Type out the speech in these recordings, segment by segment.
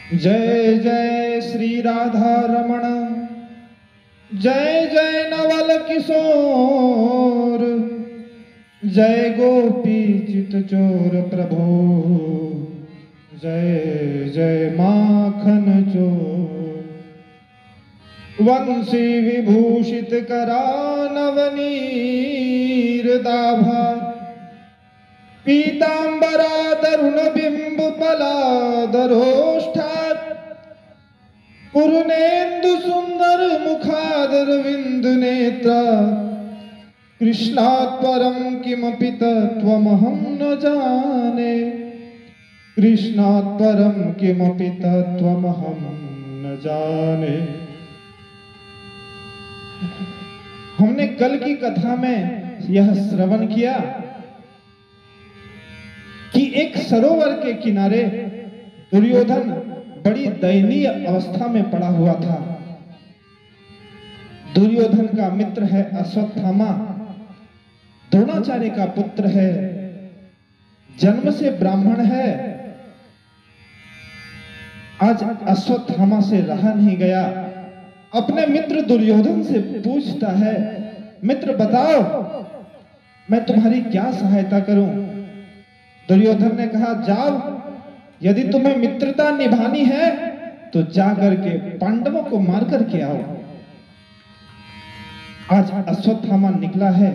जय जय श्री राधा रमण, जय जय नवल किशोर, जय गोपी चित चोर प्रभो, जय जय माखन चोर। वंशी विभूषित करा नवनीर दाभा, पीतांबरा तरुण बिंब पलादरोष्ठात्, पूर्णेन्दु सुंदर मुखादर विंद नेत्रा, कृष्णात् परं किमपि तत्त्वमहं न जाने, कृष्णात् परं किमपि तत्त्वमहं न जाने। हमने कल की कथा में यह श्रवण किया कि एक सरोवर के किनारे दुर्योधन बड़ी दयनीय अवस्था में पड़ा हुआ था। दुर्योधन का मित्र है अश्वत्थामा, द्रोणाचार्य का पुत्र है, जन्म से ब्राह्मण है। आज अश्वत्थामा से रहा नहीं गया, अपने मित्र दुर्योधन से पूछता है, मित्र बताओ मैं तुम्हारी क्या सहायता करूं। दुर्योधन ने कहा, जाओ, यदि तुम्हें मित्रता निभानी है तो जाकर के पांडवों को मार करके आओ। आज अश्वत्थामा निकला है।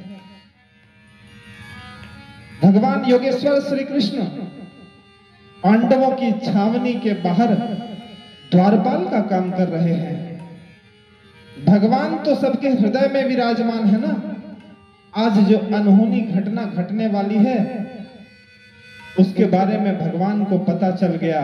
भगवान योगेश्वर श्री कृष्ण पांडवों की छावनी के बाहर द्वारपाल का काम कर रहे हैं। भगवान तो सबके हृदय में विराजमान है ना। आज जो अनहोनी घटना घटने वाली है उसके बारे में भगवान को पता चल गया।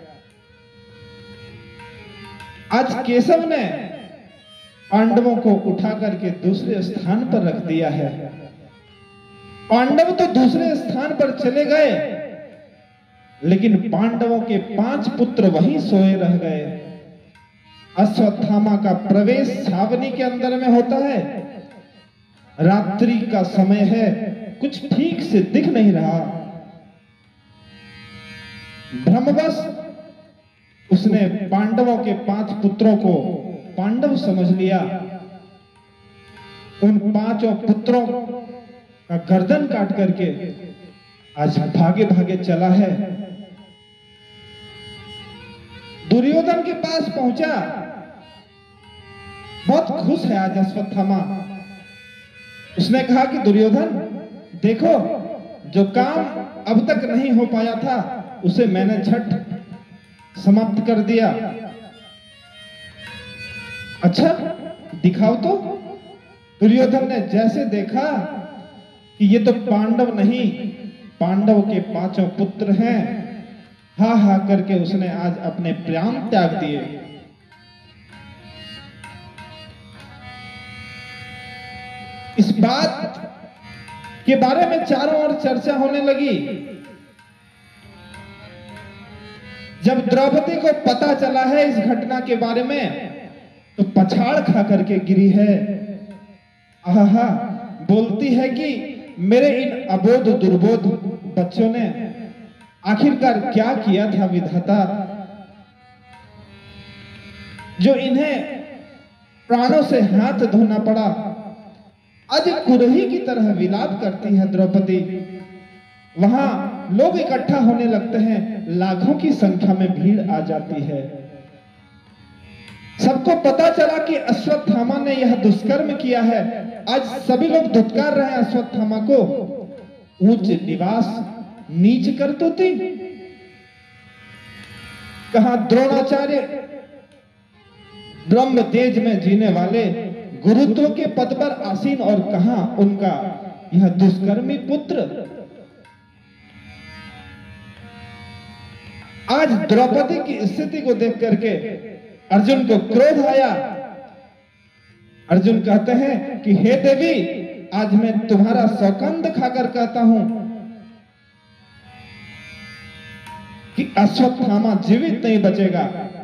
आज केशव ने पांडवों को उठा करके दूसरे स्थान पर रख दिया है। पांडव तो दूसरे स्थान पर चले गए, लेकिन पांडवों के 5 पुत्र वहीं सोए रह गए। अश्वत्थामा का प्रवेश छावनी के अंदर में होता है। रात्रि का समय है, कुछ ठीक से दिख नहीं रहा। भ्रमवश उसने पांडवों के 5 पुत्रों को पांडव समझ लिया। उन 5 पुत्रों का गर्दन काट करके आज भागे भागे चला है। दुर्योधन के पास पहुंचा, बहुत खुश है आज अश्वत्थामा। उसने कहा कि दुर्योधन देखो, जो काम अब तक नहीं हो पाया था उसे मैंने झट समाप्त कर दिया। अच्छा दिखाओ तो। दुर्योधन ने जैसे देखा कि ये तो पांडव नहीं, पांडव के 5 पुत्र हैं, हा हा करके उसने आज अपने प्राण त्याग दिए। इस बात के बारे में चारों ओर चर्चा होने लगी। जब द्रौपदी को पता चला है इस घटना के बारे में तो पछाड़ खा करके गिरी है। आहा, बोलती है कि मेरे इन अबोध दुर्बोध बच्चों ने आखिरकार क्या किया था विधाता, जो इन्हें प्राणों से हाथ धोना पड़ा। आज कुरही की तरह विलाप करती है द्रौपदी। वहां लोग इकट्ठा होने लगते हैं, लाखों की संख्या में भीड़ आ जाती है। सबको पता चला कि अश्वत्थामा ने यह दुष्कर्म किया है। आज सभी लोग धुतकार रहे हैं अश्वत्थामा को। ऊंच निवास नीच कर तो थी। कहां द्रोणाचार्य ब्रह्म तेज में जीने वाले गुरुत्व के पद पर आसीन, और कहां उनका यह दुष्कर्मी पुत्र। आज द्रौपदी की स्थिति को देख करके अर्जुन को क्रोध आया। अर्जुन कहते हैं कि हे देवी, आज मैं तुम्हारा सौगंध खाकर कहता हूं कि अश्वत्थामा जीवित नहीं बचेगा।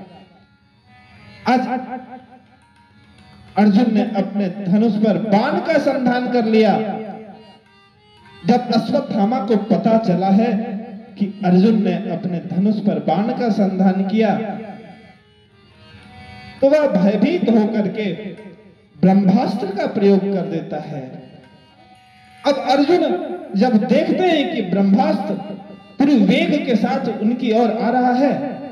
आज अर्जुन ने अपने धनुष पर बाण का संधान कर लिया। जब अश्वत्थामा को पता चला है कि अर्जुन ने अपने धनुष पर बाण का संधान किया तो वह भयभीत होकर के ब्रह्मास्त्र का प्रयोग कर देता है। अब अर्जुन जब देखते हैं कि ब्रह्मास्त्र पूरी वेग के साथ उनकी ओर आ रहा है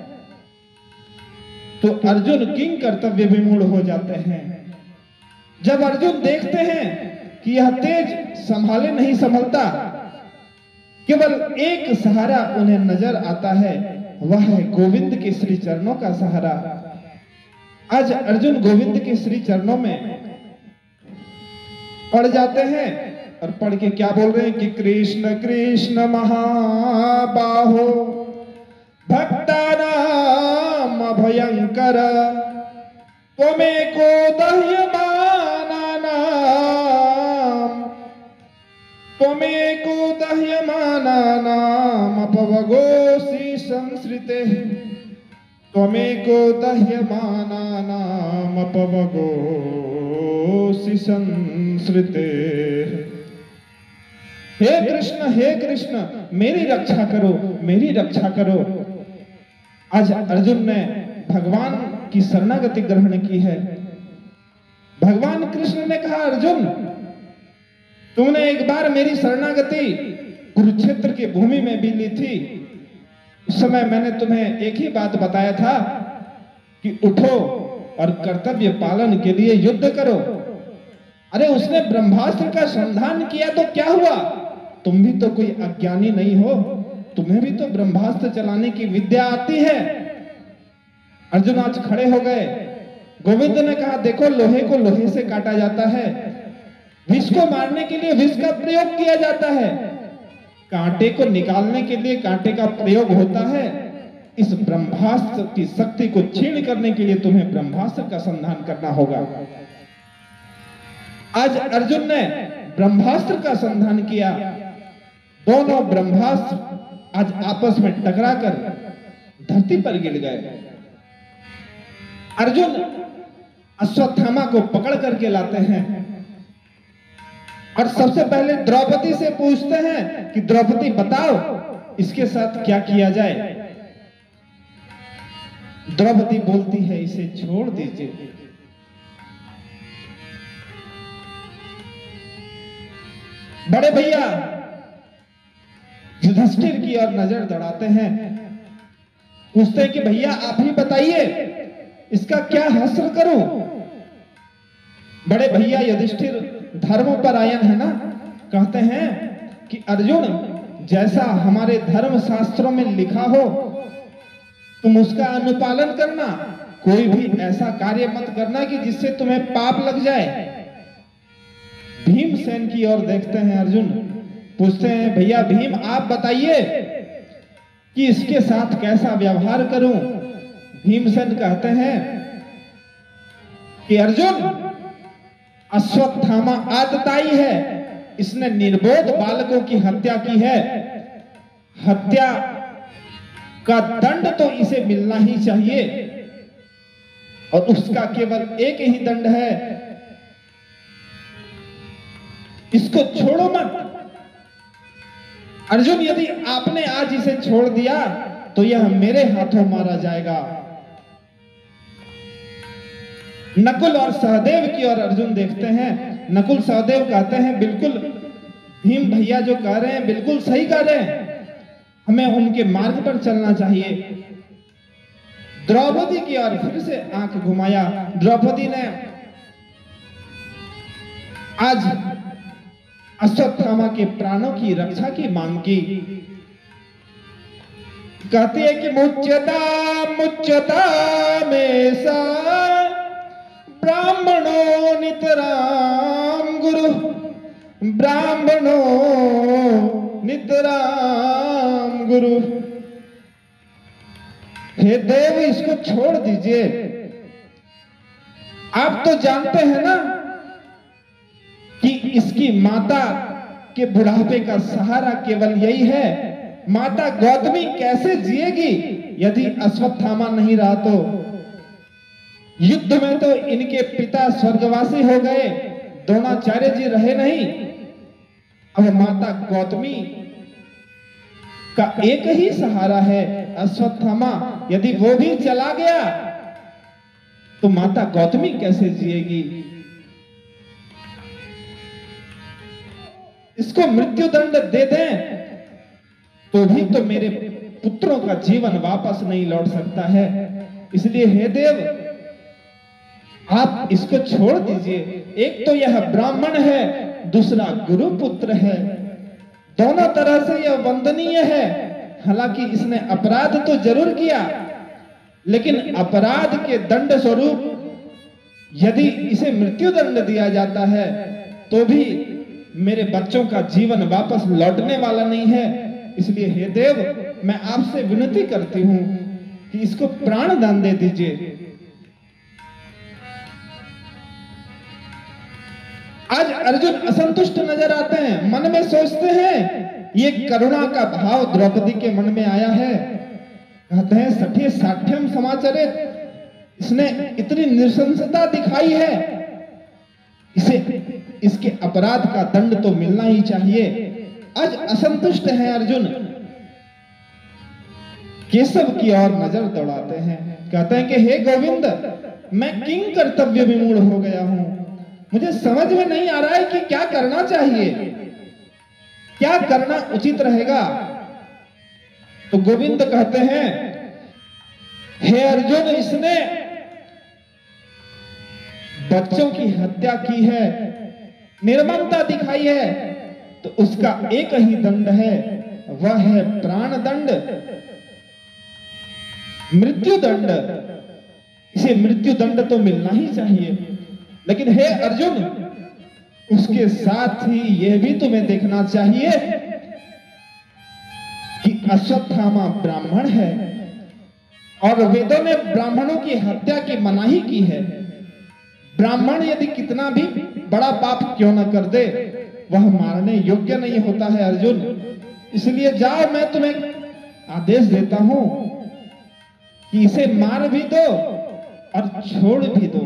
तो अर्जुन किंग कर्तव्य विमूढ़ हो जाते हैं। जब अर्जुन देखते हैं कि यह तेज संभाले नहीं संभलता, केवल एक सहारा उन्हें नजर आता है, वह है गोविंद के श्री चरणों का सहारा। आज अर्जुन गोविंद के श्री चरणों में पड़ जाते हैं और पढ़ के क्या बोल रहे हैं कि कृष्ण कृष्ण महाबाहो भक्तानाम भयंकर त्वमेको दह्यमानानाम अपवगोऽसि संसृते त्वमेको दह्यमानानाम अपवगोऽसि संसृते। हे कृष्ण मेरी रक्षा करो, मेरी रक्षा करो। आज अर्जुन ने भगवान की शरणागति ग्रहण की है। भगवान कृष्ण ने कहा अर्जुन तुमने एक बार मेरी शरणागति कुरुक्षेत्र की भूमि में भी ली थी। उस समय मैंने तुम्हें एक ही बात बताया था कि उठो और कर्तव्य पालन के लिए युद्ध करो। अरे उसने ब्रह्मास्त्र का संधान किया तो क्या हुआ? तुम भी तो कोई अज्ञानी नहीं हो, तुम्हें भी तो ब्रह्मास्त्र चलाने की विद्या आती है। अर्जुन आज खड़े हो गए। गोविंद ने कहा देखो लोहे को लोहे से काटा जाता है, विष को मारने के लिए विष का प्रयोग किया जाता है, कांटे को निकालने के लिए कांटे का प्रयोग होता है। इस ब्रह्मास्त्र की शक्ति को छीन करने के लिए तुम्हें ब्रह्मास्त्र का संधान करना होगा। आज अर्जुन ने ब्रह्मास्त्र का संधान किया। दोनों ब्रह्मास्त्र आज आपस में टकराकर धरती पर गिर गए। अर्जुन अश्वत्थामा को पकड़ करके लाते हैं और सबसे पहले द्रौपदी से पूछते हैं कि द्रौपदी बताओ इसके साथ क्या किया जाए। द्रौपदी बोलती है इसे छोड़ दीजिए। बड़े भैया युधिष्ठिर की ओर नजर दौड़ाते हैं, पूछते हैं कि भैया आप ही बताइए इसका क्या हश्र करूं। बड़े भैया युधिष्ठिर धर्मपरायण है ना, कहते हैं कि अर्जुन जैसा हमारे धर्म शास्त्रों में लिखा हो तुम उसका अनुपालन करना, कोई भी ऐसा कार्य मत करना कि जिससे तुम्हें पाप लग जाए। भीमसेन की ओर देखते हैं अर्जुन, पूछते हैं भैया भीम आप बताइए कि इसके साथ कैसा व्यवहार करूं। भीमसेन कहते हैं कि अर्जुन अश्वत्थामा आतताई है, इसने निर्बोध बालकों की हत्या की है, हत्या का दंड तो इसे मिलना ही चाहिए और उसका केवल एक ही दंड है, इसको छोड़ो मत। अर्जुन यदि आपने आज इसे छोड़ दिया तो यह मेरे हाथों मारा जाएगा। नकुल और सहदेव की ओर अर्जुन देखते हैं। नकुल सहदेव कहते हैं बिल्कुल भीम भैया जो कह रहे हैं बिल्कुल सही कह रहे हैं, हमें उनके मार्ग पर चलना चाहिए। द्रौपदी की ओर फिर से आंख घुमाया। द्रौपदी ने आज अश्वत्थामा के प्राणों की रक्षा की मांग की। कहती है कि मुच्यता में सा ब्राह्मणो नितराम गुरु, ब्राह्मणो नितराम गुरु। हे देव इसको छोड़ दीजिए। आप तो जानते हैं ना कि इसकी माता के बुढ़ापे का सहारा केवल यही है। माता गौतमी कैसे जिएगी यदि अश्वत्थामा नहीं रहा तो। युद्ध में तो इनके पिता स्वर्गवासी हो गए, द्रोणाचार्य जी रहे नहीं। अब माता गौतमी का एक ही सहारा है, अश्वत्थामा। यदि वो भी चला गया तो माता गौतमी कैसे जिएगी? इसको मृत्यु दंड दे दें तो भी तो मेरे पुत्रों का जीवन वापस नहीं लौट सकता है। इसलिए हे देव, आप इसको छोड़ दीजिए। एक तो यह ब्राह्मण है, दूसरा गुरु पुत्र है, दोनों तरह से यह वंदनीय है। हालांकि इसने अपराध तो जरूर किया, लेकिन अपराध के दंड स्वरूप यदि इसे मृत्यु दंड दिया जाता है तो भी मेरे बच्चों का जीवन वापस लौटने वाला नहीं है। इसलिए हे देव, मैं आपसे विनती करती हूं कि इसको प्राण दान दे दीजिए। आज अर्जुन असंतुष्ट नजर आते हैं, मन में सोचते हैं, ये करुणा का भाव द्रौपदी के मन में आया है। कहते हैं सठे साठ्यम समाचरित, इसने इतनी नृशंसता दिखाई है, इसके अपराध का दंड तो मिलना ही चाहिए। आज असंतुष्ट हैं अर्जुन, केशव की ओर नजर दौड़ाते हैं। कहते हैं कि हे गोविंद, मैं किंग कर्तव्य विमूढ़ हो गया हूं, मुझे समझ में नहीं आ रहा है कि क्या करना चाहिए, क्या करना उचित रहेगा। तो गोविंद कहते हैं, हे अर्जुन, इसने बच्चों की हत्या की है, निर्ममता दिखाई है, तो उसका एक ही दंड है, वह है प्राण दंड, मृत्यु दंड। इसे मृत्यु दंड तो मिलना ही चाहिए। लेकिन हे अर्जुन, उसके साथ ही यह भी तुम्हें देखना चाहिए कि अश्वत्थामा ब्राह्मण है और वेदों ने ब्राह्मणों की हत्या की मनाही की है। ब्राह्मण यदि कितना भी बड़ा पाप क्यों न कर दे, वह मारने योग्य नहीं होता है अर्जुन। इसलिए जाओ, मैं तुम्हें आदेश देता हूं कि इसे मार भी दो और छोड़ भी दो।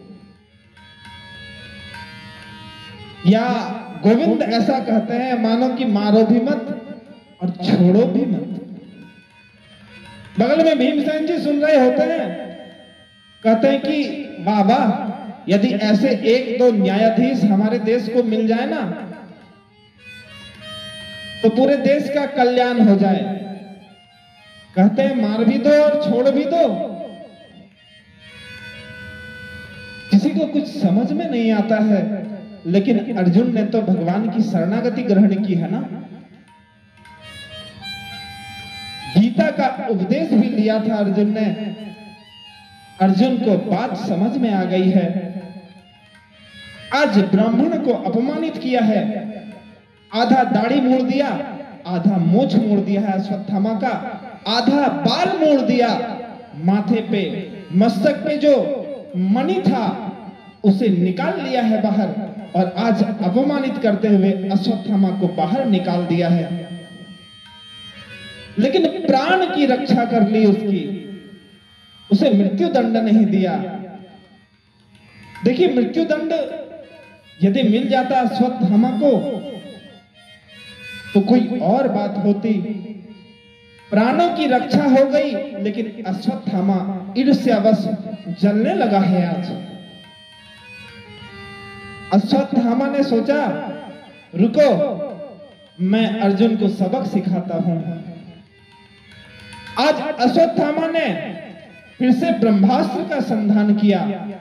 या गोविंद ऐसा कहते हैं, मानो कि मारो भी मत और छोड़ो भी मत। बगल में भीमसेन जी सुन रहे होते हैं, कहते हैं कि वाह वाह, यदि ऐसे एक दो न्यायाधीश हमारे देश को मिल जाए ना, तो पूरे देश का कल्याण हो जाए। कहते हैं मार भी दो और छोड़ भी दो। किसी को कुछ समझ में नहीं आता है, लेकिन अर्जुन ने तो भगवान की शरणागति ग्रहण की है ना, गीता का उपदेश भी लिया था अर्जुन ने। अर्जुन को बात समझ में आ गई है। आज ब्राह्मण को अपमानित किया है, आधा दाढ़ी मोड़ दिया, आधा मोछ मोड़ दिया है अश्वत्थामा का, आधा बाल मोड़ दिया, माथे पे मस्तक पे जो मणि था उसे निकाल लिया है बाहर, और आज अपमानित करते हुए अश्वत्थामा को बाहर निकाल दिया है। लेकिन प्राण की रक्षा कर ली उसकी, उसे मृत्यु दंड नहीं दिया। देखिए, मृत्यु दंड यदि मिल जाता अश्वत्थामा को तो कोई और बात होती, प्राणों की रक्षा हो गई। लेकिन अश्वत्थामा ईर्ष्यावश जलने लगा है आज। अश्वत्थामा ने सोचा, रुको, मैं अर्जुन को सबक सिखाता हूं। आज अश्वत्थामा ने फिर से ब्रह्मास्त्र का संधान किया।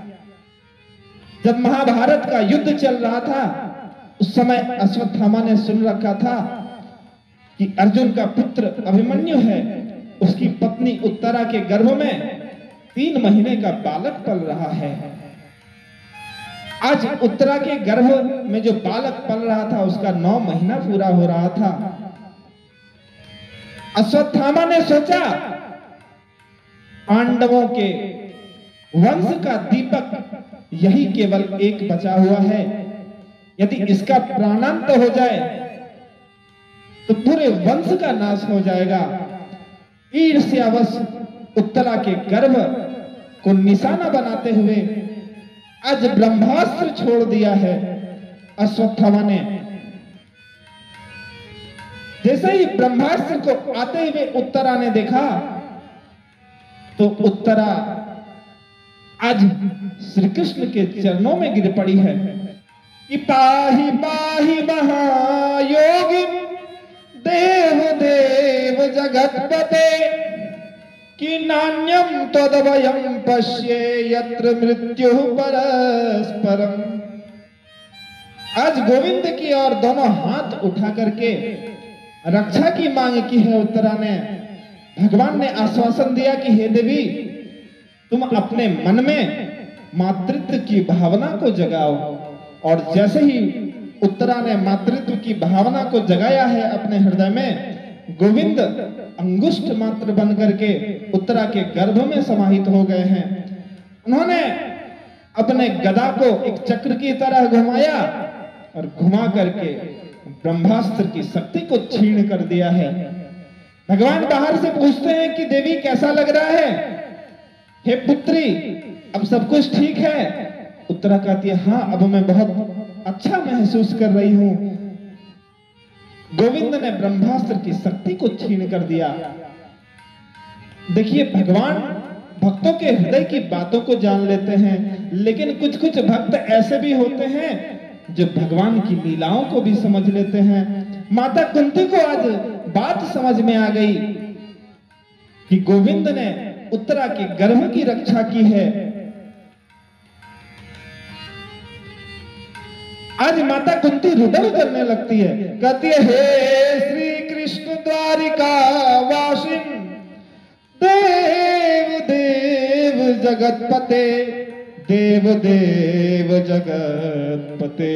जब महाभारत का युद्ध चल रहा था, उस समय अश्वत्थामा ने सुन रखा था कि अर्जुन का पुत्र अभिमन्यु है, उसकी पत्नी उत्तरा के गर्भ में 3 महीने का बालक पल रहा है। आज उत्तरा के गर्भ में जो बालक पल रहा था, उसका 9 महीना पूरा हो रहा था। अश्वत्थामा ने सोचा, पांडवों के वंश का दीपक यही केवल एक बचा हुआ है, यदि इसका प्राणांत हो जाए तो पूरे वंश का नाश हो जाएगा। ईर्ष्यावश उत्तरा के गर्भ को निशाना बनाते हुए आज ब्रह्मास्त्र छोड़ दिया है अश्वत्थामा ने। जैसे ही ब्रह्मास्त्र को आते हुए उत्तरा ने देखा तो उत्तरा आज श्री कृष्ण के चरणों में गिर पड़ी है कि पाहि पाहि महायोगी देव देव जगतपते कि नान्यम तदवयम पश्ये यत्र मृत्यु परस्परम। आज गोविंद की ओर दोनों हाथ उठा करके रक्षा की मांग की है उत्तरा ने। भगवान ने आश्वासन दिया कि हे देवी, तुम अपने मन में मातृत्व की भावना को जगाओ। और जैसे ही उत्तरा ने मातृत्व की भावना को जगाया है अपने हृदय में, गोविंद अंगुष्ठ मात्र बन करके उत्तरा के गर्भ में समाहित हो गए हैं। उन्होंने अपने गदा को एक चक्र की तरह घुमाया और घुमा करके ब्रह्मास्त्र की शक्ति को छीन कर दिया है। भगवान बाहर से पूछते हैं कि देवी कैसा लग रहा है? हे पुत्री, अब सब कुछ ठीक है? उत्तरा कहती है, हाँ, अब मैं बहुत अच्छा महसूस कर रही हूं। गोविंद ने ब्रह्मास्त्र की शक्ति को छीन कर दिया। देखिए, भगवान भक्तों के हृदय की बातों को जान लेते हैं, लेकिन कुछ कुछ भक्त ऐसे भी होते हैं जो भगवान की लीलाओं को भी समझ लेते हैं। माता कुंती को आज बात समझ में आ गई कि गोविंद ने उत्तरा के गर्भ की रक्षा की है। आज माता कुंती रुदन करने लगती है, कहती है, हे श्री कृष्ण द्वारिका वासिन देव देव जगतपते, देव देव जगतपते।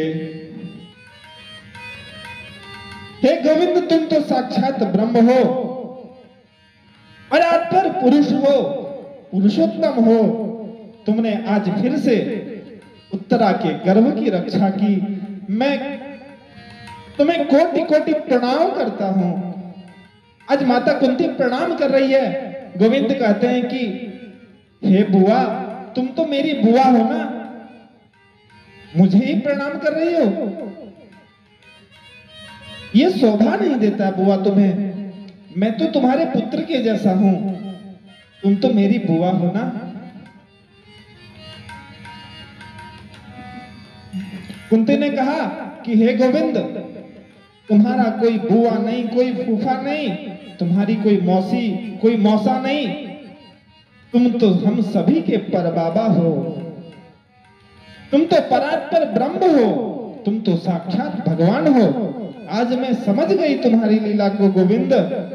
हे गोविंद, तुम तो साक्षात ब्रह्म हो और आप पर पुरुष हो, पुरुषोत्तम हो। तुमने आज फिर से उत्तरा के गर्भ की रक्षा की। मैं तुम्हें कोटि कोटि प्रणाम करता हूं। आज माता कुंती प्रणाम कर रही है। गोविंद कहते हैं कि हे बुआ, तुम तो मेरी बुआ हो ना, मुझे ही प्रणाम कर रही हो? ये शोभा नहीं देता बुआ तुम्हें। मैं तो तुम्हारे पुत्र के जैसा हूं, तुम तो मेरी बुआ हो ना। कुंती ने कहा कि हे गोविंद, तुम्हारा कोई बुआ नहीं, कोई फूफा नहीं, तुम्हारी कोई मौसी, कोई मौसा नहीं, तुम तो हम सभी के परबाबा हो। तुम तो परात्पर ब्रह्म हो, तुम तो साक्षात भगवान हो। आज मैं समझ गई तुम्हारी लीला को गोविंद।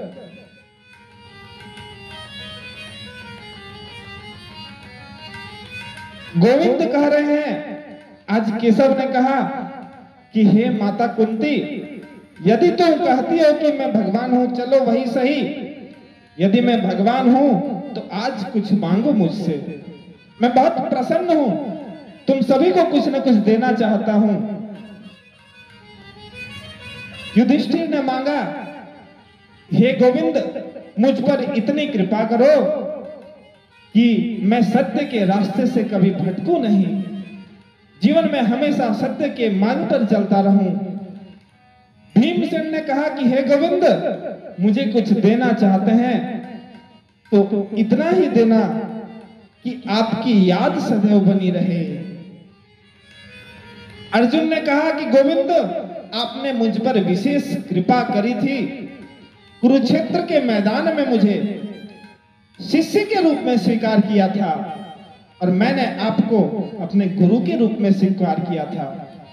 गोविंद कह रहे हैं, आज केशव ने कहा कि हे माता कुंती, यदि तुम कहती हो कि मैं भगवान हूं, चलो वही सही। यदि मैं भगवान हूं तो आज कुछ मांगो मुझसे, मैं बहुत प्रसन्न हूं, तुम सभी को कुछ न कुछ देना चाहता हूं। युधिष्ठिर ने मांगा, हे गोविंद, मुझ पर इतनी कृपा करो कि मैं सत्य के रास्ते से कभी भटकूं नहीं, जीवन में हमेशा सत्य के मार्ग पर चलता रहूं। भीमसेन ने कहा कि हे गोविंद, मुझे कुछ देना चाहते हैं तो इतना ही देना कि आपकी याद सदैव बनी रहे। अर्जुन ने कहा कि गोविंद, आपने मुझ पर विशेष कृपा करी थी, कुरुक्षेत्र के मैदान में मुझे शिष्य के रूप में स्वीकार किया था और मैंने आपको अपने गुरु के रूप में स्वीकार किया था।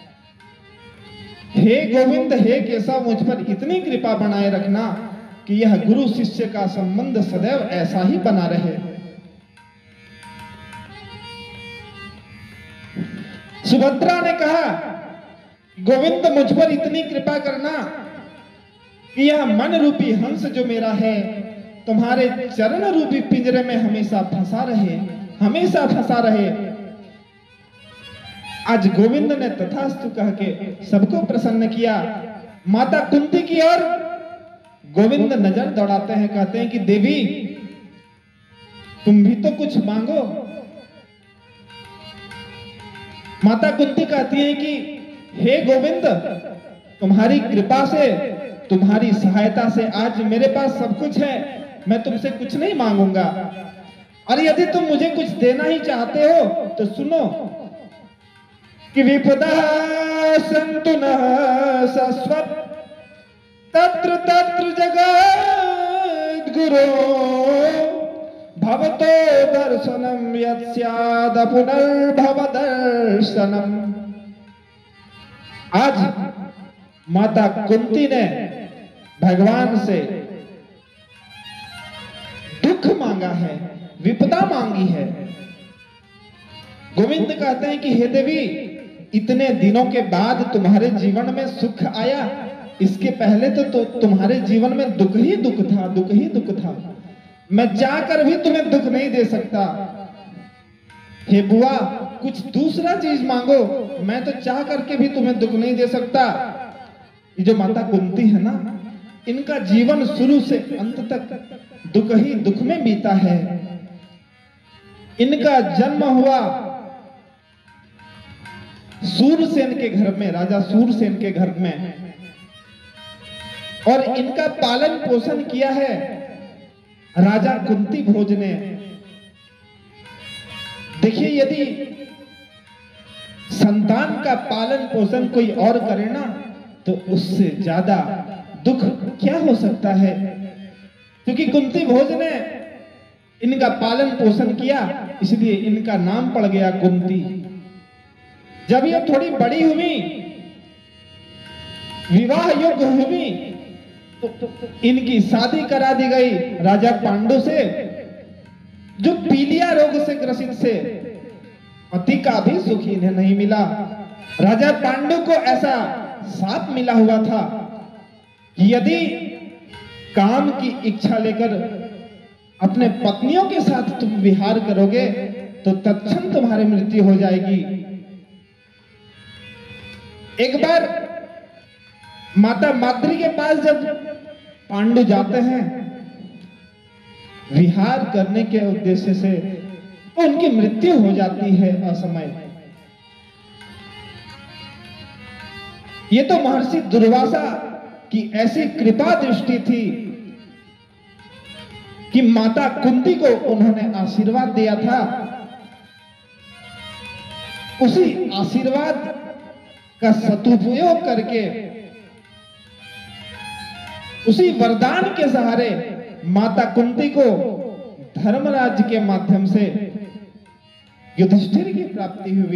हे गोविंद, हे केशव, मुझ पर इतनी कृपा बनाए रखना कि यह गुरु शिष्य का संबंध सदैव ऐसा ही बना रहे। सुभद्रा ने कहा, गोविंद, मुझ पर इतनी कृपा करना कि यह मन रूपी हंस जो मेरा है तुम्हारे चरण रूपी पिंजरे में हमेशा फंसा रहे, हमेशा फंसा रहे। आज गोविंद ने तथास्तु कह के सबको प्रसन्न किया। माता कुंती की ओर गोविंद नजर दौड़ाते हैं, कहते हैं कि देवी, तुम भी तो कुछ मांगो। माता कुंती कहती है कि हे गोविंद, तुम्हारी कृपा से तुम्हारी सहायता से आज मेरे पास सब कुछ है, मैं तुमसे कुछ नहीं मांगूंगा। और यदि तुम मुझे कुछ देना ही चाहते हो तो सुनो कि विपदा संतु न शाश्वत तत्र तत्र जगत गुरो भवतो दर्शनम यत् पुनर्भव दर्शनम। आज माता कुंती ने भगवान से दुख मांगा है, विपदा मांगी है। गोविंद कहते हैं कि हे देवी, इतने दिनों के बाद तुम्हारे जीवन में सुख आया, इसके पहले तो तुम्हारे जीवन में दुख ही दुख था, दुख ही दुख था। मैं चाहकर भी तुम्हें दुख नहीं दे सकता। हे बुआ, कुछ दूसरा चीज मांगो, मैं तो चाह करके भी तुम्हें दुख नहीं दे सकता। ये जो माता कुंती है ना, इनका जीवन शुरू से अंत तक दुख ही दुख में बीता है। इनका जन्म हुआ सूरसेन के घर में, राजा सूरसेन के घर में, और इनका पालन पोषण किया है राजा कुंती भोज ने। देखिए, यदि संतान का पालन पोषण कोई और करे ना, तो उससे ज्यादा दुख क्या हो सकता है। क्योंकि कुंती भोज ने इनका पालन पोषण किया, इसलिए इनका नाम पड़ गया कुंती। जब ये थोड़ी बड़ी हुई, विवाह योग्य हुई, तो इनकी शादी करा दी गई राजा पांडु से, जो पीलिया रोग से ग्रसित से पति का भी सुख इन्हें नहीं मिला। राजा पांडु को ऐसा शाप मिला हुआ था कि यदि काम की इच्छा लेकर अपने पत्नियों के साथ तुम विहार करोगे तो तत्क्षण तुम्हारी मृत्यु हो जाएगी। एक बार माता माद्री के पास जब पांडु जाते हैं विहार करने के उद्देश्य से, तो उनकी मृत्यु हो जाती है असमय। ये तो महर्षि दुर्वासा की ऐसी कृपा दृष्टि थी कि माता कुंती को उन्होंने आशीर्वाद दिया था। उसी आशीर्वाद का सदुपयोग करके, उसी वरदान के सहारे माता कुंती को धर्मराज के माध्यम से युधिष्ठिर की प्राप्ति हुई।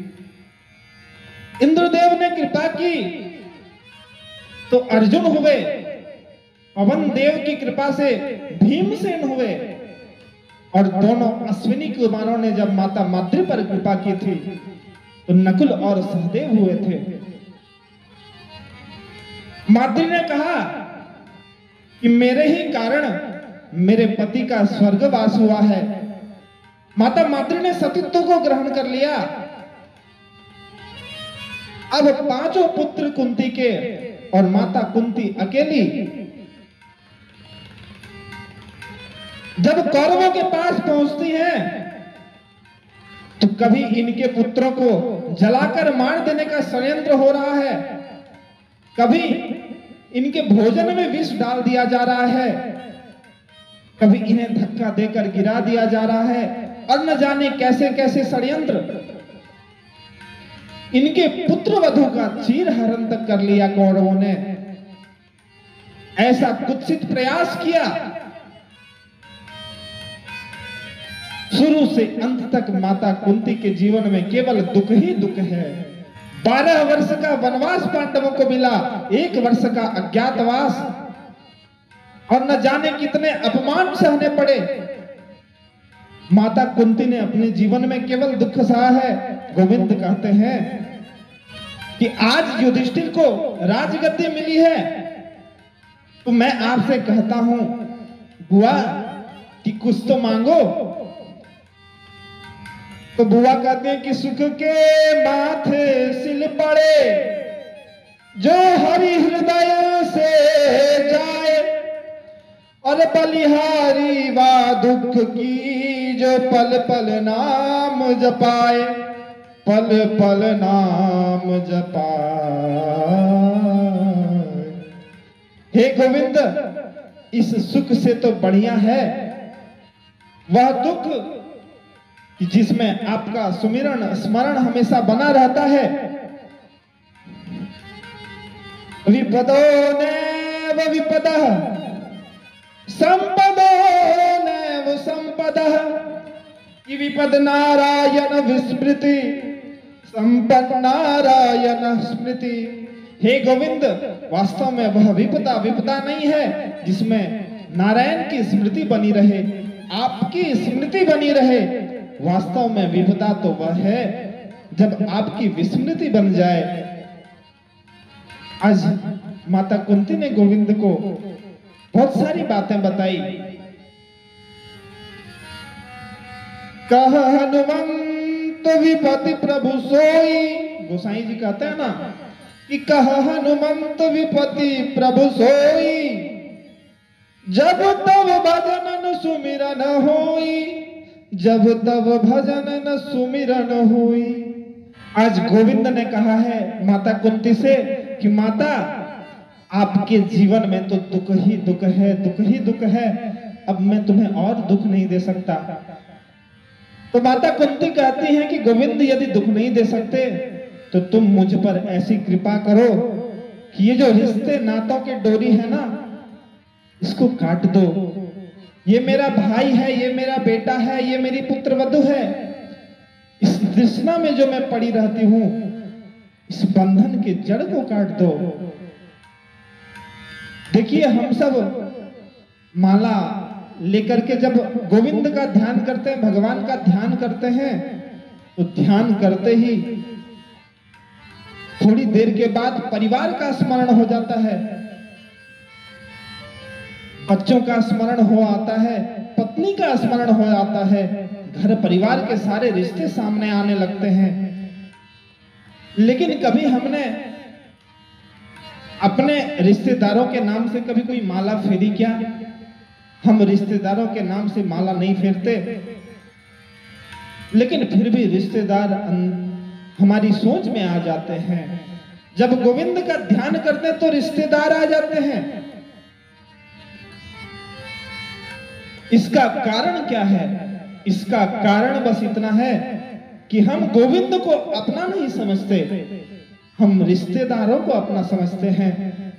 इंद्रदेव ने कृपा की तो अर्जुन हुए, पवन देव की कृपा से भीमसेन हुए, और दोनों अश्विनी कुमारों ने जब माता माद्री पर कृपा की थी तो नकुल और सहदेव हुए थे। माद्री ने कहा कि मेरे ही कारण मेरे पति का स्वर्गवास हुआ है। माता माद्री ने सतीत्व को ग्रहण कर लिया। अब पांचों पुत्र कुंती के और माता कुंती अकेली जब कौरवों के पास पहुंचती हैं, तो कभी इनके पुत्रों को जलाकर मार देने का षड्यंत्र हो रहा है, कभी इनके भोजन में विष डाल दिया जा रहा है, कभी इन्हें धक्का देकर गिरा दिया जा रहा है, और न जाने कैसे कैसे षड्यंत्र। इनके पुत्र वधु का चीर हरण तक कर लिया कौरवों ने। ऐसा कुत्सित प्रयास किया, शुरू से अंत तक माता कुंती के जीवन में केवल दुख ही दुख है। 12 वर्ष का वनवास पांडवों को मिला, 1 वर्ष का अज्ञातवास, और न जाने कितने अपमान सहने पड़े। माता कुंती ने अपने जीवन में केवल दुख सहा है। गोविंद कहते हैं कि आज युधिष्ठिर को राजगद्दी मिली है, तो मैं आपसे कहता हूं बुआ कि कुछ तो मांगो। तो बुआ कहते हैं कि सुख के माथे सिल पड़े जो हरि हृदय से जाए, और बलिहारी वा दुख की जो पल पल नाम जपाए, पल पल नाम जपाए। हे गोविंद, इस सुख से तो बढ़िया है वह दुख जिसमें आपका सुमिरन स्मरण हमेशा बना रहता है। विपदो नैव विपदः संपदो नैव संपदः, कि विपद नारायण विस्मृति संपद नारायण स्मृति। हे गोविंद, वास्तव में वह विपदा नहीं है जिसमें नारायण की स्मृति बनी रहे, आपकी स्मृति बनी रहे। वास्तव में विपदा तो वह है जब आपकी विस्मृति बन जाए। आज माता कुंती ने गोविंद को बहुत सारी बातें बताई। कह हनुमंत विपति प्रभु सोई, गोसाई जी कहते हैं ना कि कह हनुमंत विपति प्रभु सोई, जब तब भजन न सुमिरन होई, जब तब भजन न सुमिरन होई। आज गोविंद ने कहा है माता कुंती से कि माता, आपके जीवन में तो दुख ही दुख है, दुख ही दुख है, अब मैं तुम्हें और दुख नहीं दे सकता। तो माता कुंती कहती हैं कि गोविंद, यदि दुख नहीं दे सकते तो तुम मुझ पर ऐसी कृपा करो कि ये जो रिश्ते नातों की डोरी है ना, इसको काट दो। ये मेरा भाई है, ये मेरा बेटा है, ये मेरी पुत्रवधू है। इस तृष्णा में जो मैं पड़ी रहती हूं, इस बंधन के जड़ को काट दो। देखिए, हम सब माला लेकर के जब गोविंद का ध्यान करते हैं, भगवान का ध्यान करते हैं, तो ध्यान करते ही थोड़ी देर के बाद परिवार का स्मरण हो जाता है, बच्चों का स्मरण हो आता है, पत्नी का स्मरण हो आता है, घर परिवार के सारे रिश्ते सामने आने लगते हैं। लेकिन कभी हमने अपने रिश्तेदारों के नाम से कभी कोई माला फेरी क्या? हम रिश्तेदारों के नाम से माला नहीं फेरते, लेकिन फिर भी रिश्तेदार हमारी सोच में आ जाते हैं। जब गोविंद का ध्यान करते हैं तो रिश्तेदार आ जाते हैं। इसका कारण क्या है? इसका कारण बस इतना है कि हम गोविंद को अपना नहीं समझते, हम रिश्तेदारों को अपना समझते हैं।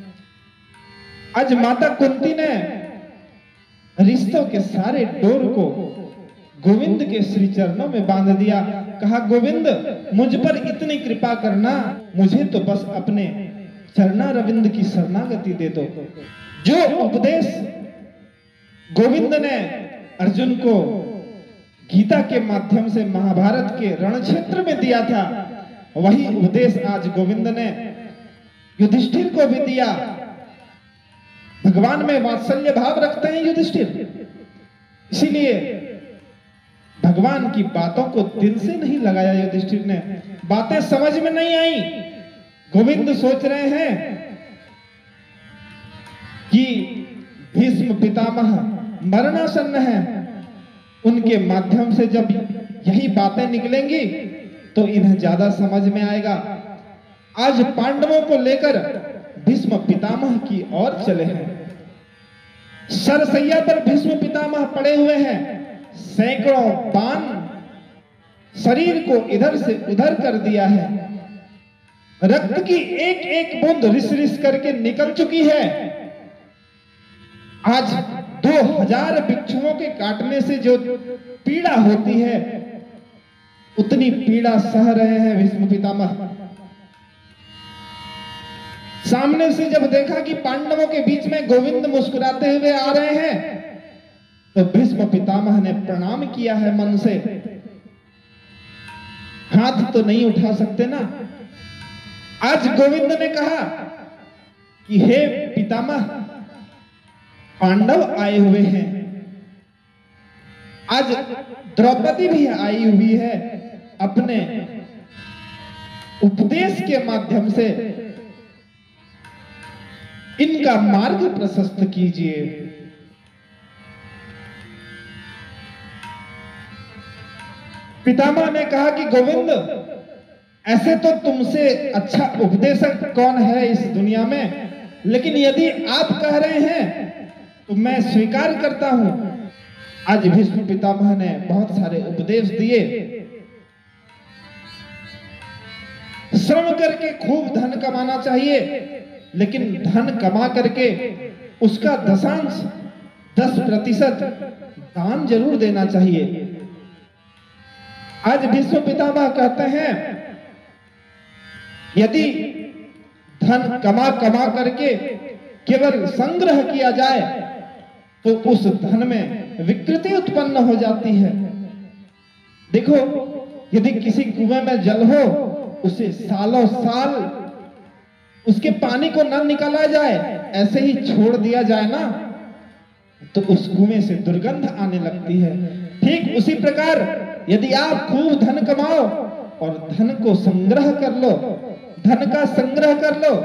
आज माता कुंती ने रिश्तों के सारे डोर को गोविंद के श्री चरणों में बांध दिया। कहा, गोविंद, मुझ पर इतनी कृपा करना, मुझे तो बस अपने चरणारविंद की शरणागति दे दो। जो उपदेश गोविंद ने अर्जुन को गीता के माध्यम से महाभारत के रण क्षेत्र में दिया था, वही उपदेश आज गोविंद ने युधिष्ठिर को भी दिया। भगवान में वात्सल्य भाव रखते हैं युधिष्ठिर, इसीलिए भगवान की बातों को दिल से नहीं लगाया युधिष्ठिर ने। बातें समझ में नहीं आई। गोविंद सोच रहे हैं कि भीष्म पितामह मरणासन्न है, उनके माध्यम से जब यही बातें निकलेंगी तो इन्हें ज्यादा समझ में आएगा। आज पांडवों को लेकर भीष्म पितामह की ओर चले हैं। सरसैया पर भीष्म पितामह पड़े हुए हैं, सैकड़ों बाण शरीर को इधर से उधर कर दिया है, रक्त की एक एक बूंद रिस रिस करके निकल चुकी है। आज 2000 बिच्छुओं के काटने से जो पीड़ा होती है, उतनी पीड़ा सह रहे हैं भीष्म पितामह। सामने से जब देखा कि पांडवों के बीच में गोविंद मुस्कुराते हुए आ रहे हैं, तो भीष्म पितामह ने प्रणाम किया है मन से। हाथ तो नहीं उठा सकते ना। आज गोविंद ने कहा कि हे पितामह, पांडव आए हुए हैं, आज द्रौपदी भी आई हुई है, अपने उपदेश के माध्यम से इनका मार्ग प्रशस्त कीजिए। पितामह ने कहा कि गोविंद, ऐसे तो तुमसे अच्छा उपदेशक कौन है इस दुनिया में? लेकिन यदि आप कह रहे हैं तो मैं स्वीकार करता हूं। आज भीष्म पितामह ने बहुत सारे उपदेश दिए। श्रम करके खूब धन कमाना चाहिए, लेकिन धन कमा करके उसका दशांश 10% दान जरूर देना चाहिए। आज भीष्म पितामह कहते हैं यदि धन कमा करके केवल संग्रह किया जाए तो उस धन में विकृति उत्पन्न हो जाती है। देखो, यदि किसी कुएं में जल हो, उसे सालों साल उसके पानी को न निकाला जाए, ऐसे ही छोड़ दिया जाए ना, तो उस कुएं से दुर्गंध आने लगती है। ठीक उसी प्रकार यदि आप खूब धन कमाओ और धन को संग्रह कर लो, धन का संग्रह कर लो,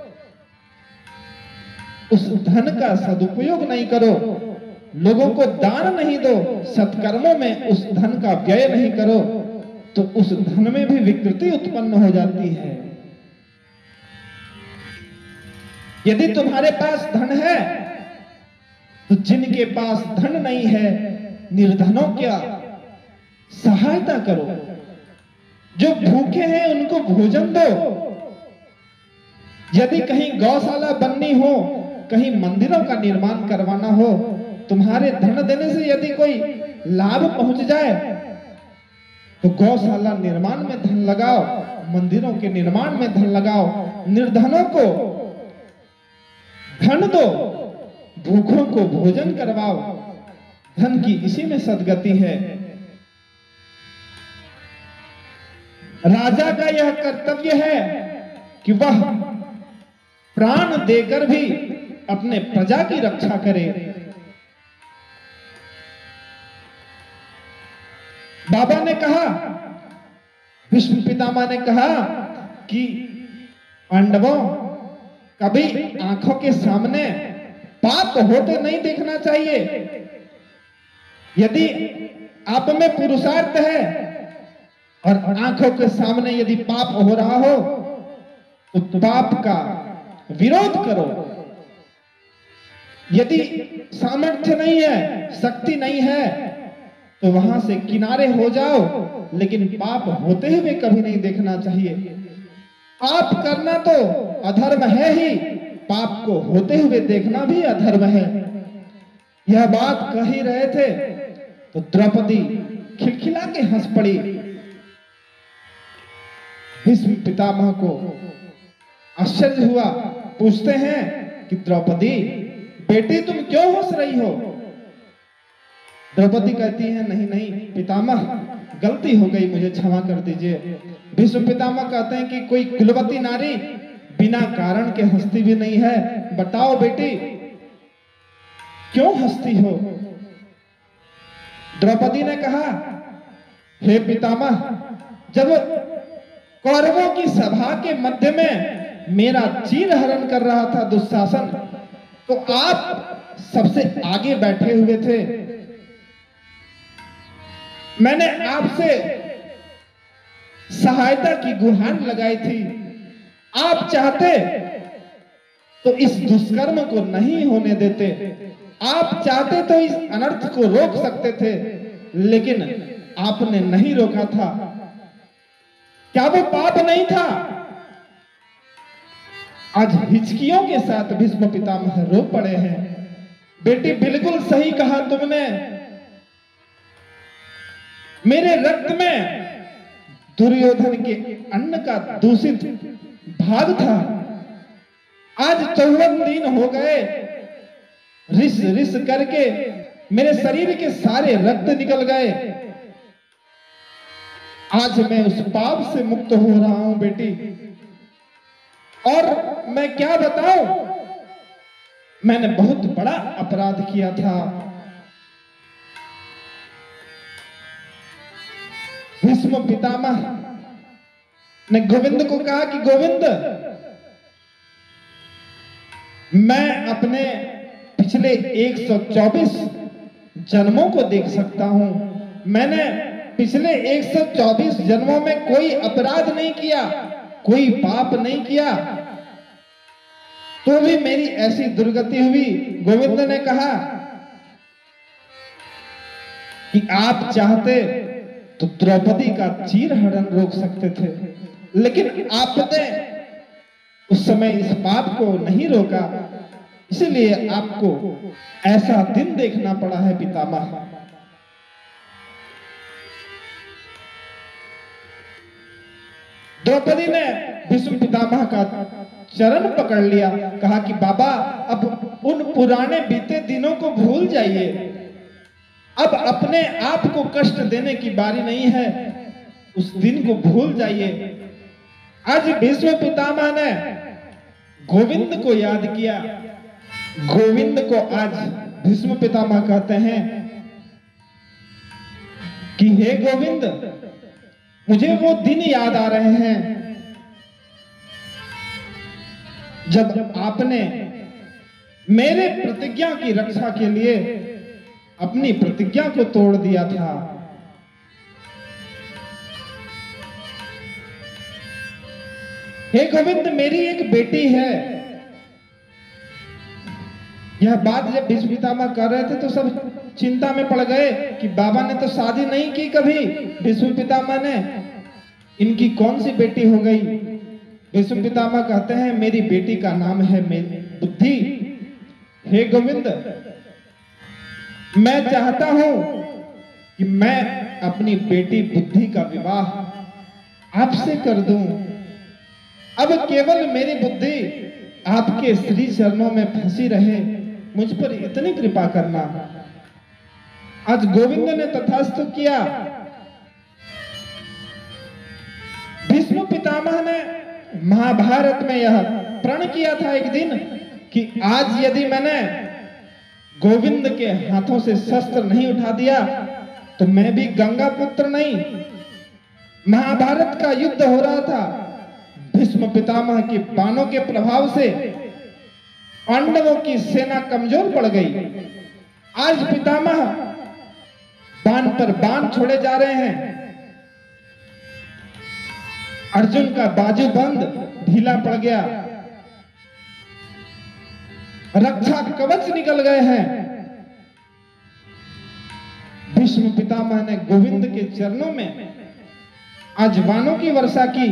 उस धन का सदुपयोग नहीं करो, लोगों को दान नहीं दो, सत्कर्मों में उस धन का व्यय नहीं करो, तो उस धन में भी विकृति उत्पन्न हो जाती है। यदि तुम्हारे पास धन है तो जिनके पास धन नहीं है, निर्धनों क्या सहायता करो, जो भूखे हैं उनको भोजन दो। यदि कहीं गौशाला बननी हो, कहीं मंदिरों का निर्माण करवाना हो, तुम्हारे धन देने से यदि कोई लाभ पहुंच जाए तो गौशाला निर्माण में धन लगाओ, मंदिरों के निर्माण में धन लगाओ, निर्धनों को धन दो, भूखों को भोजन करवाओ। धन की इसी में सद्गति है। राजा का यह कर्तव्य है कि वह प्राण देकर भी अपने प्रजा की रक्षा करे। बाबा ने कहा, भीष्म पितामह ने कहा कि पांडवों, कभी आंखों के सामने पाप होते नहीं देखना चाहिए। यदि आप में पुरुषार्थ है और आंखों के सामने यदि पाप हो रहा हो तो पाप का विरोध करो। यदि सामर्थ्य नहीं है, शक्ति नहीं है, तो वहां से किनारे हो जाओ, लेकिन पाप होते हुए कभी नहीं देखना चाहिए। पाप करना तो अधर्म है ही, पाप को होते हुए देखना भी अधर्म है। यह बात कह ही रहे थे तो द्रौपदी खिलखिला के हंस पड़ी। भीष्म पितामह को आश्चर्य हुआ। पूछते हैं कि द्रौपदी बेटी, तुम क्यों हंस रही हो? द्रौपदी कहती है, नहीं नहीं पितामह, गलती हो गई, मुझे क्षमा कर दीजिए। भीष्म पितामह कहते हैं कि कोई कुलवती नारी बिना कारण के हंसती भी नहीं है। बताओ बेटी, क्यों हंसती हो? द्रौपदी ने कहा, हे पितामह, जब कौरवों की सभा के मध्य में मेरा चीर हरण कर रहा था दुशासन, तो आप सबसे आगे बैठे हुए थे। मैंने आपसे सहायता की गुहार लगाई थी। आप चाहते तो इस दुष्कर्म को नहीं होने देते, आप चाहते तो इस अनर्थ को रोक सकते थे, लेकिन आपने नहीं रोका था। क्या वो पाप नहीं था? आज हिचकियों के साथ भीष्म पितामह रो पड़े हैं। बेटी, बिल्कुल सही कहा तुमने। मेरे रक्त में दुर्योधन के अन्न का दूषित भाग था। आज 54 दिन हो गए, रिस रिस करके मेरे शरीर के सारे रक्त निकल गए। आज मैं उस पाप से मुक्त हो रहा हूं बेटी। और मैं क्या बताऊं, मैंने बहुत बड़ा अपराध किया था। भीष्म पितामह ने गोविंद को कहा कि गोविंद, मैं अपने पिछले 124 जन्मों को देख सकता हूं। मैंने पिछले 124 जन्मों में कोई अपराध नहीं किया, कोई पाप नहीं किया। तो भी मेरी ऐसी दुर्गति हुई। गोविंद ने कहा कि आप चाहते तो द्रौपदी का चीरहरण रोक सकते थे, लेकिन आपने उस समय इस पाप को नहीं रोका, इसलिए आपको ऐसा दिन देखना पड़ा है पितामह। द्रौपदी ने भीष्म पितामह का चरण पकड़ लिया, कहा कि बाबा अब उन पुराने बीते दिनों को भूल जाइए, अब अपने आप को कष्ट देने की बारी नहीं है, उस दिन को भूल जाइए। आज भीष्म पितामह ने गोविंद को याद किया। गोविंद को आज भीष्म पितामह कहते हैं कि हे गोविंद, मुझे वो दिन याद आ रहे हैं जब आपने मेरे प्रतिज्ञा की रक्षा के लिए अपनी प्रतिज्ञा को तोड़ दिया था। हे गोविंद, मेरी एक बेटी है। यह बात जब भीष्म पितामह कर रहे थे तो सब चिंता में पड़ गए कि बाबा ने तो शादी नहीं की कभी। भीष्म पितामह ने इनकी कौन सी बेटी हो गई। भीष्म पितामह कहते हैं मेरी बेटी का नाम है बुद्धि। हे गोविंद, मैं चाहता हूं कि मैं अपनी बेटी बुद्धि का विवाह आपसे कर दूं। अब केवल मेरी बुद्धि आपके श्री चरणों में फंसी रहे, मुझ पर इतनी कृपा करना। आज गोविंद ने तथास्तु किया। भीष्म पितामह ने महाभारत में यह प्रण किया था एक दिन कि आज यदि मैंने गोविंद के हाथों से शस्त्र नहीं उठा दिया तो मैं भी गंगा पुत्र नहीं। महाभारत का युद्ध हो रहा था। भीष्म पितामह के बाणों के प्रभाव से पांडवों की सेना कमजोर पड़ गई। आज पितामह बाण पर बाण छोड़े जा रहे हैं। अर्जुन का बाजूबंद ढीला पड़ गया, रक्षा कवच निकल गए हैं। भीष्म पितामह ने गोविंद के चरणों में आज बाणों की वर्षा की।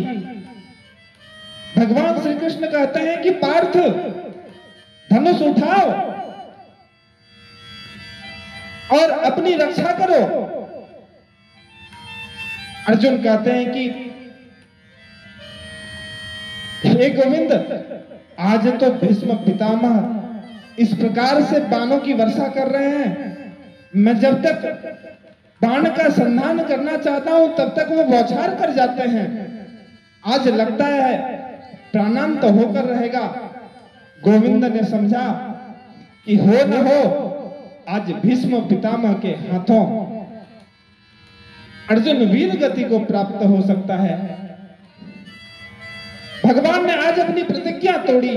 भगवान श्री कृष्ण कहते हैं कि पार्थ, धनुष उठाओ और अपनी रक्षा करो। अर्जुन कहते हैं कि हे गोविंद, आज तो भीष्म पितामह इस प्रकार से बाणों की वर्षा कर रहे हैं, मैं जब तक बाण का संधान करना चाहता हूं तब तक वो बौछार कर जाते हैं। आज लगता है प्राणांत होकर रहेगा। गोविंद ने समझा कि हो न हो आज भीष्म पितामह के हाथों अर्जुन वीर गति को प्राप्त हो सकता है। भगवान ने आज अपनी प्रतिज्ञा तोड़ी।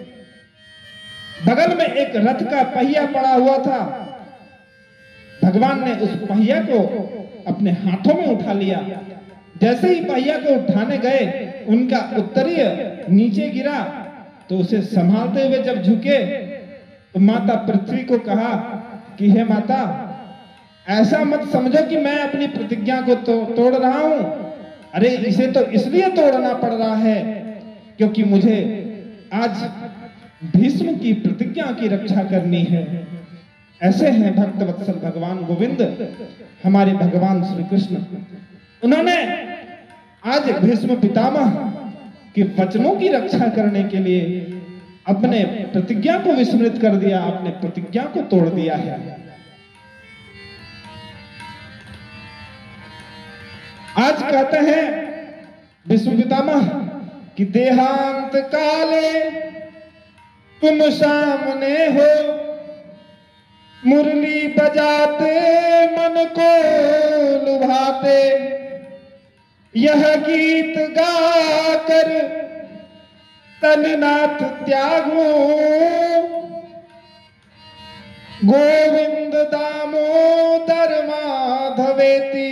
बगल में एक रथ का पहिया पड़ा हुआ था। भगवान ने उस पहिया को अपने हाथों में उठा लिया। जैसे ही पहिया को उठाने गए, उनका उत्तरीय नीचे गिरा तो उसे संभालते हुए जब झुके तो माता पृथ्वी को कहा कि हे माता, ऐसा मत समझो कि मैं अपनी प्रतिज्ञा को तोड़ रहा हूं। अरे इसे तो इसलिए तोड़ना पड़ रहा है क्योंकि मुझे आज भीष्म की प्रतिज्ञा की रक्षा करनी है। ऐसे हैं भक्त वत्सल भगवान गोविंद, हमारे भगवान श्री कृष्ण। उन्होंने आज भीष्म पितामह के वचनों की रक्षा करने के लिए अपने प्रतिज्ञा को विस्मृत कर दिया, अपने प्रतिज्ञा को तोड़ दिया है। आज कहते हैं भीष्म पितामह कि देहांत काले तुम सामने हो, मुरली बजाते मन को लुभाते, यह गीत गाकर तननाथ त्यागो, गोविंद दामोदर माधवेति,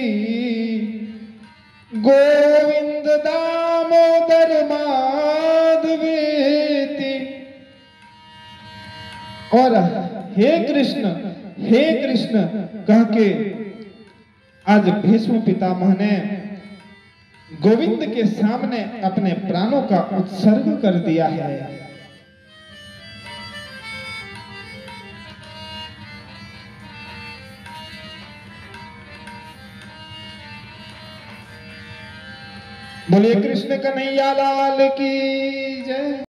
गोविंद दामोदर माधवेति। और हे कृष्ण कह के आज भीष्म पितामह ने गोविंद के सामने अपने प्राणों का उत्सर्ग कर दिया है। बोलिए कृष्ण कन्हैया लाल की जय।